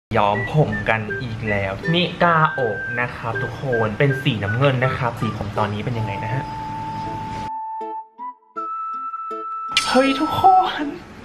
ย้อมผมกันอีกแล้วนิกาโอะนะครับทุกคนเป็นสีน้ำเงินนะครับสีผมตอนนี้เป็นยังไงนะฮะเฮ้ยทุกคน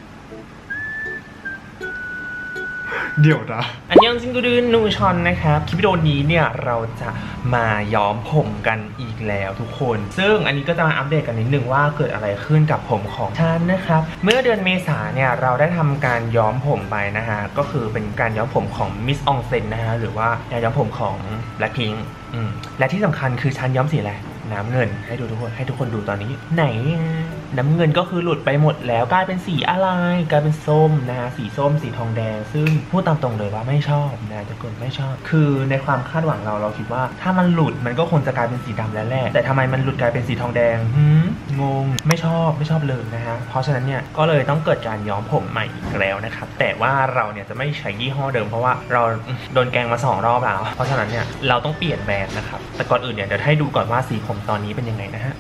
เดี๋ยวนะอันยังซิงกูดูนูชอนนะครับคลิปวิดีโอนี้เนี่ยเราจะมาย้อมผมกันอีกแล้วทุกคนซึ่งอันนี้ก็จะมาอัปเดตกันนิดนึงว่าเกิดอะไรขึ้นกับผมของฉันนะครับเมื่อเดือนเมษาเนี่ยเราได้ทำการย้อมผมไปนะฮะก็คือเป็นการย้อมผมของมิสอองเซนนะฮะหรือว่าการย้อมผมของแบล็คพิงค์และที่สำคัญคือฉันย้อมสีอะไรน้ำเงินให้ทุกคนดูตอนนี้ไหนน้ำเงินก็คือหลุดไปหมดแล้วกลายเป็นสีอะไรกลายเป็นส้มนะฮะสีส้มสีทองแดงซึ่งพูดตามตรงเลยว่าไม่ชอบนะทุกคนไม่ชอบคือในความคาดหวังเราคิดว่าถ้ามันหลุดมันก็คงจะกลายเป็นสีดำแล้วแหละแต่ทำไมมันหลุดกลายเป็นสีทองแดงงงไม่ชอบเลยนะฮะเพราะฉะนั้นเนี่ยก็เลยต้องเกิดการย้อมผมใหม่อีกแล้วนะครับแต่ว่าเราเนี่ยจะไม่ใช้ยี่ห้อเดิมเพราะว่าเราโดนแกงมา2 รอบแล้วเพราะฉะนั้นเนี่ยเราต้องเปลี่ยนแบรนด์นะครับแต่ก่อนอื่นเนี่ยเดี๋ยวให้ดูก่อนว่าสีผมตอนนี้เป็นยังไงนะฮะ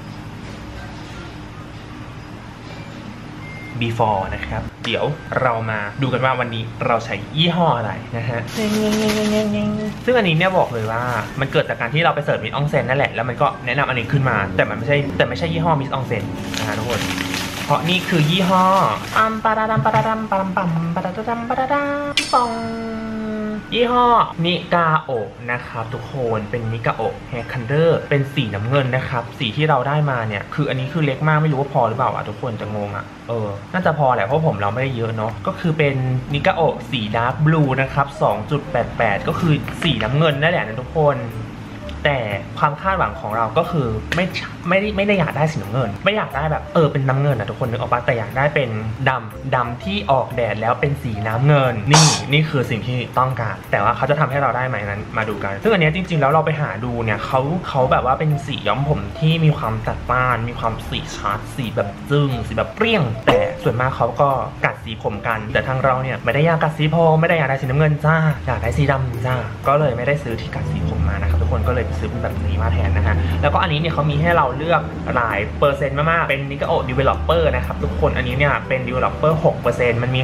before นะครับเดี๋ยวเรามาดูกันว่าวันนี้เราใช้ยี่ห้ออะไรนะฮะซึ่งอันนี้เนี่ยบอกเลยว่ามันเกิดจากการที่เราไปเสิร์ชมิสอองเซนนั่นแหละแล้วมันก็แนะนำอันนี้ขึ้นมาแต่ไม่ใช่ยี่ห้อมิสอองเซนนะฮะทุกคนเพราะนี่คือยี่ห้อปาราดัมปาราดัมปารัมปัมปาราดัมปาราดัมปองยี่ห้อนิกาโอะนะครับทุกคนเป็นนิกาโอะแฮร์คันเดอร์เป็นสีน้ำเงินนะครับสีที่เราได้มาเนี่ยคืออันนี้คือเล็กมากไม่รู้ว่าพอหรือเปล่าทุกคนจะงงน่าจะพอแหละเพราะผมเราไม่ได้เยอะเนาะก็คือเป็นนิกาโอะสีดาร์กบลูนะครับ 2.88 ก็คือสีน้ำเงินนั่นแหละนะทุกคนแต่ความคาดหวังของเราก็คือไม่ได้อยากได้สีน้ำเงินไม่อยากได้แบบเป็นน้ำเงินนะทุกคนนึกออกปะแต่อยากได้เป็นดำที่ออกแดดแล้วเป็นสีน้ำเงินนี่คือสิ่งที่ต้องการแต่ว่าเขาจะทำให้เราได้ไหมนั้นมาดูกันซึ่งอันนี้จริงๆแล้วเราไปหาดูเนี่ยเขาแบบว่าเป็นสีย้อมผมที่มีความจัดจ้านมีความสีชัดสีแบบจึ้งสีแบบเปรี้ยงแต่ส่วนมากเขาก็กัดสีผมกันแต่ทางเราเนี่ยไม่ได้อยากกัดสีผมไม่ได้อยากได้สีน้ำเงินจ้าอยากได้สีดำจ้าก็เลยไม่ได้ซื้อที่กัดสีผมมานะครับทุกคนก็เลยซื้อเป็นแบบนี้มาแทนนะฮะแล้วก็อันนี้เนี่ยเขามีให้เราเลือกหลายเปอร์เซ็นต์มากๆเป็นนิกาโอะ Developer นะครับทุกคนอันนี้เนี่ยเป็น Developer 6% มันมี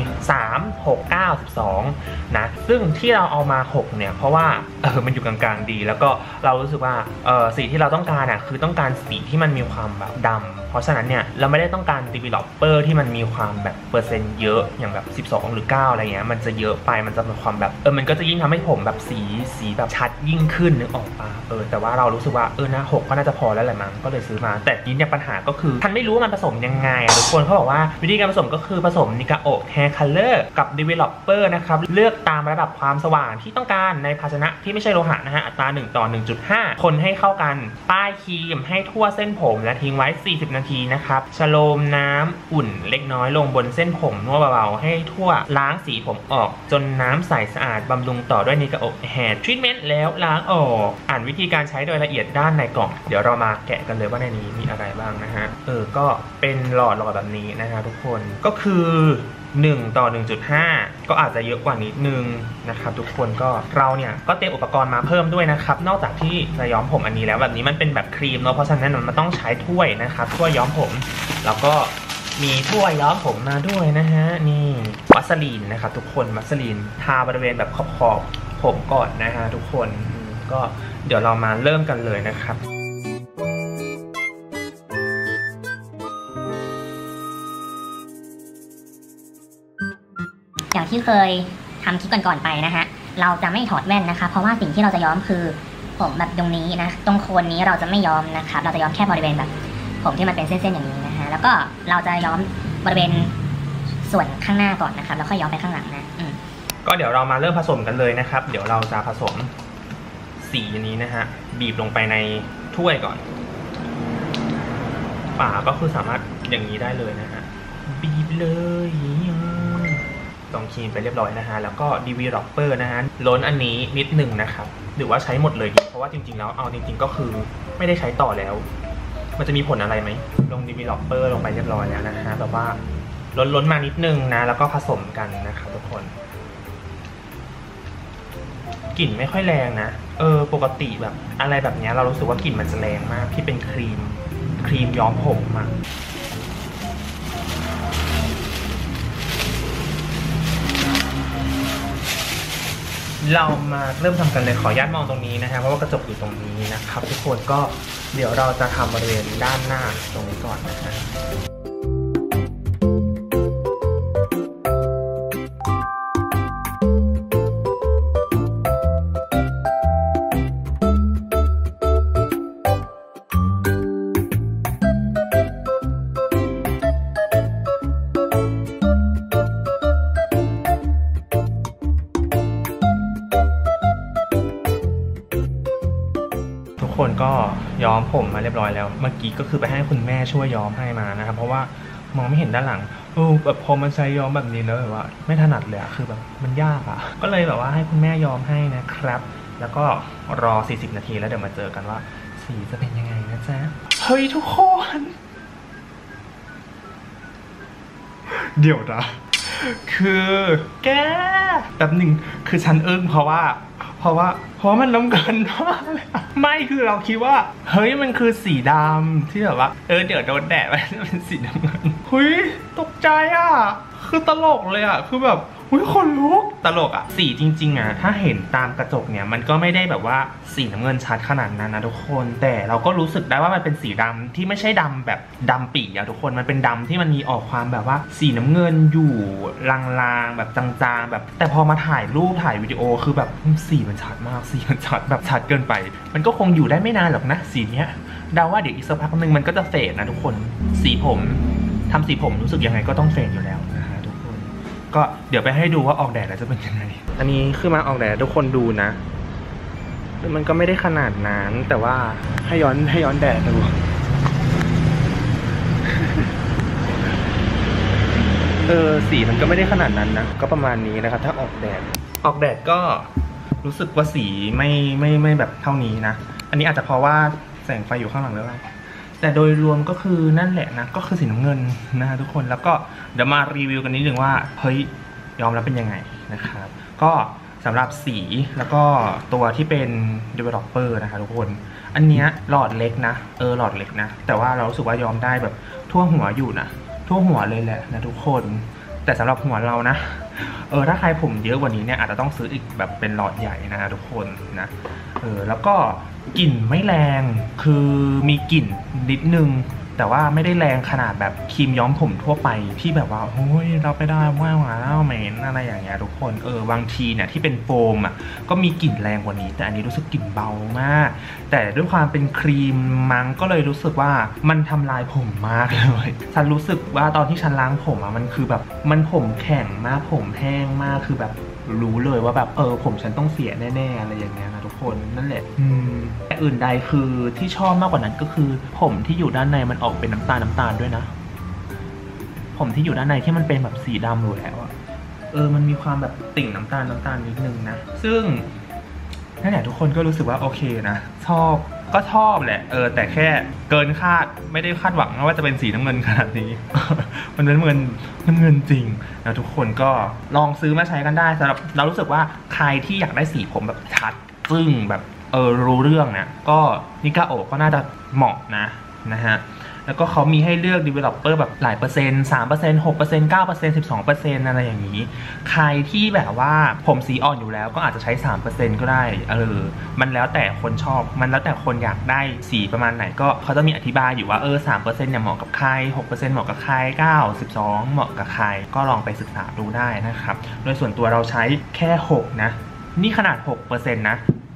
3 6 9 12นะซึ่งที่เราเอามา6เนี่ยเพราะว่ามันอยู่กลางๆดีแล้วก็เรารู้สึกว่าสีที่เราต้องการคือต้องการสีที่มันมีความแบบดำเพราะฉะนั้นเนี่ยเราไม่ได้ต้องการ Developer ที่มันมีความแบบเปอร์เซ็นต์เยอะอย่างแบบ12หรือ9อะไรเงี้ยมันจะเยอะไปมันจะมีความแบบมันก็จะยิ่งทำให้ผมแบบสีแบบชัดยิ่งขึ้นนึกออกปะแต่ว่าเรารู้สึกว่านะ6ก็น่าจะพอแล้วแหละมั้งก็เลยซื้อมาแต่ทีนี้ปัญหาก็คือท่านไม่รู้ว่ามันผสมยังไงทุกคนเขาบอกว่าวิธีการผสมก็คือผสมนิกาโอะแฮร์คัลเลอร์กับ Developer นะครับเลือกตามระดับความสว่างที่ต้องการในภาชนะที่ไม่ใช่โลหะนะฮะอัตรา1:1.5 คนให้เข้ากันป้ายครีมให้ทั่วเส้นผมและทิ้งไว้40นาทีนะครับชโลมน้ำอุ่นเล็กน้อยลงบนเส้นผมนวดเบาๆให้ทั่วล้างสีผมออกจนน้ำใสสะอาดบำรุงต่อด้วยนิกาโอะแฮร์ทรีทเมนต์แล้วล้างออกอ่านวิธีการใช้โดยละเอียดด้านในกล่องเดี๋ยวเรามาแกะกันเลยว่าในนี้มีอะไรบ้างนะฮะก็เป็นหลอดแบบนี้นะฮะทุกคนก็คือ1:1.5 ก็อาจจะเยอะกว่านิดนึงนะครับทุกคนก็เราเนี่ยก็เตรียมอุปกรณ์มาเพิ่มด้วยนะครับนอกจากที่จะย้อมผมอันนี้แล้วแบบนี้มันเป็นแบบครีมเนาะเพราะฉะนั้นมันต้องใช้ถ้วยนะครับถ้วยย้อมผมแล้วก็มีถ้วยย้อมผมมาด้วยนะฮะนี่วัสลีนนะครับทุกคนวัสลีนทาบริเวณแบบขอบผมก่อนนะฮะทุกคนก็เดี๋ยวเรามาเริ่มกันเลยนะครับอย่างที่เคยทำคลิปก่อนๆไปนะฮะเราจะไม่ถอดแว่นนะคะเพราะว่าสิ่งที่เราจะย้อมคือผมแบบตรงนี้นะตรงโคนนี้เราจะไม่ย้อมนะครับเราจะย้อมแค่บริเวณแบบผมที่มันเป็นเส้นๆอย่างนี้นะฮะแล้วก็เราจะย้อมบริเวณส่วนข้างหน้าก่อนนะครับแล้วค่อยย้อมไปข้างหลังนะก็เดี๋ยวเรามาเริ่มผสมกันเลยนะครับเดี๋ยวเราจะผสมสีนี้นะฮะบีบลงไปในถ้วยก่อนฝาก็คือสามารถอย่างนี้ได้เลยนะฮะบีบเลยต้องครีมไปเรียบร้อยนะฮะแล้วก็ Developer นะฮะล้นอันนี้นิดหนึ่งนะครับหรือว่าใช้หมดเลยเพราะว่าจริงๆแล้วเอาจริงๆก็คือไม่ได้ใช้ต่อแล้วมันจะมีผลอะไรไหมลง Developer ลงไปเรียบร้อยแล้วนะฮะแบบว่าล้นมานิดนึงนะแล้วก็ผสมกันนะครับทุกคนกลิ่นไม่ค่อยแรงนะปกติแบบอะไรแบบนี้เรารู้สึกว่ากลิ่นมันจะแรงมากที่เป็นครีมย้อมผมอะ กเรามาเริ่มทำกันเลยขออนุญาตมองตรงนี้นะฮะเพราะว่ากระจกอยู่ตรงนี้นะครับทุกคนก็เดี๋ยวเราจะทำบริเวณด้านหน้าตรงนี้ก่อนนะฮะทุกคนก็ย้อมผมมาเรียบร้อยแล้วเมื่อกี้ก็คือไปให้คุณแม่ช่วยย้อมให้มานะครับเพราะว่ามองไม่เห็นด้านหลังแบบพอมันใช้ย้อมแบบนี้แล้วแบบว่าไม่ถนัดเลยอะคือแบบมันยากอะก็เลยแบบว่าให้คุณแม่ย้อมให้นะครับแล้วก็รอ40นาทีแล้วเดี๋ยวมาเจอกันว่าสีจะเป็นยังไงนะจ๊ะเฮ้ยทุกคนเดี๋ยวนะคือแกแบบหนึ่งคือฉันอึ้งเพราะว่ามันน้ำเงินมากเลยไม่คือเราคิดว่าเฮ้ยมันคือสีดำที่แบบว่าเดี๋ยวโดนแดดมันจะเป็นสีน้ำเงินเฮ้ยตกใจอ่ะคือตลกเลยอ่ะคือแบบคนลุกตลกอ่ะสีจริงๆอ่ะถ้าเห็นตามกระจกเนี่ยมันก็ไม่ได้แบบว่าสีน้ำเงินชัดขนาดนั้นนะทุกคนแต่เราก็รู้สึกได้ว่ามันเป็นสีดำที่ไม่ใช่ดำแบบดำปี่อ่ะทุกคนมันเป็นดำที่มันมีออกความแบบว่าสีน้ำเงินอยู่ลางๆแบบจางๆแบบแต่พอมาถ่ายรูปถ่ายวิดีโอคือแบบสีมันชัดมากสีมันชัดแบบชัดเกินไปมันก็คงอยู่ได้ไม่นานหรอกนะสีเนี้ยเดาว่าเดี๋ยวอีกสักพักนึงมันก็จะเฟดนะทุกคนสีผมทำสีผมรู้สึกยังไงก็ต้องเฟดอยู่แล้วก็เดี๋ยวไปให้ดูว่าออกแดดแล้วจะเป็นยังไงอันนี้คือมาออกแดดทุกคนดูนะมันก็ไม่ได้ขนาดนั้นแต่ว่าให้ย้อนแดดดูสีมันก็ไม่ได้ขนาดนั้นนะก็ประมาณนี้นะครับถ้าออกแดดก็รู้สึกว่าสีไม่แบบเท่านี้นะอันนี้อาจจะเพราะว่าแสงไฟอยู่ข้างหลังแล้วแต่โดยรวมก็คือนั่นแหละนะก็คือสีน้ำเงินนะทุกคนแล้วก็เดี๋ยวมารีวิวกันนิดนึงว่าเฮ้ยยอมแล้วเป็นยังไงนะครับก็สำหรับสีแล้วก็ตัวที่เป็น developer นะคะทุกคนอันเนี้ยหลอดเล็กนะหลอดเล็กนะแต่ว่าเรารู้สึกว่ายอมได้แบบทั่วหัวอยู่นะทั่วหัวเลยแหละนะทุกคนแต่สำหรับหัวเรานะถ้าใครผมเยอะกว่านี้เนี่ยอาจจะต้องซื้ออีกแบบเป็นหลอดใหญ่นะทุกคนนะแล้วก็กลิ่นไม่แรงคือมีกลิ่นนิดนึงแต่ว่าไม่ได้แรงขนาดแบบครีมย้อมผมทั่วไปที่แบบว่าโอ้ยเราไปได้ว่าแล้วเหม็นอะไรอย่างเงี้ยทุกคนบางทีเนี่ยที่เป็นโฟมอ่ะก็มีกลิ่นแรงกว่านี้แต่อันนี้รู้สึกกลิ่นเบามากแต่ด้วยความเป็นครีมมั้งก็เลยรู้สึกว่ามันทำลายผมมากเลยฉันรู้สึกว่าตอนที่ฉันล้างผมอ่ะมันคือแบบมันผมแข็งมากผมแห้งมากคือแบบรู้เลยว่าแบบผมฉันต้องเสียแน่ๆอะไรอย่างเงี้ยนะทุกคนนั่นแหละแต่อื่นใดคือที่ชอบมากกว่านั้นก็คือผมที่อยู่ด้านในมันออกเป็นน้ำตาลด้วยนะผมที่อยู่ด้านในที่มันเป็นแบบสีดำอยู่แล้วมันมีความแบบติ่งน้ำตาลนิดนึงนะซึ่งนั่นแหละทุกคนก็รู้สึกว่าโอเคนะชอบแหละแต่แค่เกินคาดไม่ได้คาดหวังว่าจะเป็นสีน้ำเงินขนาดนี้ มันเป็นเงินจริงนะทุกคนก็ลองซื้อมาใช้กันได้สำหรับเรารู้สึกว่าใครที่อยากได้สีผมแบบชัดซึ่งแบบรู้เรื่องเนี่ยก็นิกาโอก็น่าจะเหมาะนะฮะแล้วก็เขามีให้เลือก developer แบบหลายเปอร์เซ็นต์ 3% 6% 9% 12% อะไรอย่างนี้ใครที่แบบว่าผมสีอ่อนอยู่แล้วก็อาจจะใช้ 3% ก็ได้มันแล้วแต่คนชอบมันแล้วแต่คนอยากได้สีประมาณไหนก็เขาจะมีอธิบายอยู่ว่า3% เนี่ยเหมาะกับใคร 6% เหมาะกับใคร 9 12 เหมาะกับใครก็ลองไปศึกษาดูได้นะครับโดยส่วนตัวเราใช้แค่6นะนี่ขนาด 6% นะ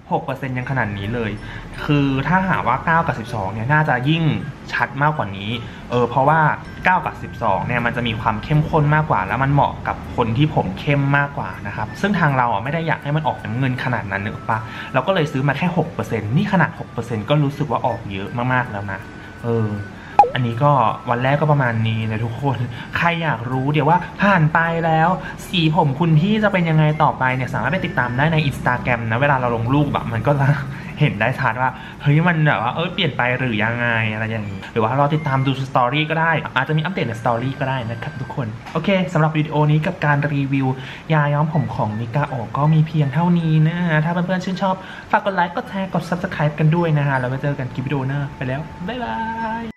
6% ยังขนาดนี้เลยคือถ้าหาว่า9 กับ 12เนี่ยน่าจะยิ่งชัดมากกว่านี้เพราะว่า9 กับ 12เนี่ยมันจะมีความเข้มข้นมากกว่าแล้วมันเหมาะกับคนที่ผมเข้มมากกว่านะครับซึ่งทางเราไม่ได้อยากให้มันออกน้ำเงินขนาดนั้นนึกปะเราก็เลยซื้อมาแค่ 6% นี่ขนาด 6% ก็รู้สึกว่าออกเยอะมากๆแล้วนะอันนี้ก็วันแรกก็ประมาณนี้นะทุกคนใครอยากรู้เดี๋ยวว่าผ่านไปแล้วสีผมคุณพี่จะเป็นยังไงต่อไปเนี่ยสามารถไปติดตามได้ใน Instagram นะเวลาเราลงรูปมันก็จะเห็นได้ชัดว่าเฮ้ยมันแบบว่าเปลี่ยนไปหรือยังไงอะไรอย่างนี้หรือว่าเราติดตามดูสตอรี่ก็ได้อาจจะมีอัปเดตในสตอรี่ก็ได้นะครับทุกคนโอเคสำหรับวิดีโอนี้กับการรีวิวยาย้อมผมของนิกาโอก็มีเพียงเท่านี้นะถ้าเพื่อนๆชื่นชอบฝากกดไลค์กดแชร์กด Subscribe กันด้วยนะฮะแล้วไว้เจอกันคลิปวิดีโอหน้าไปแล้วบ๊ายบาย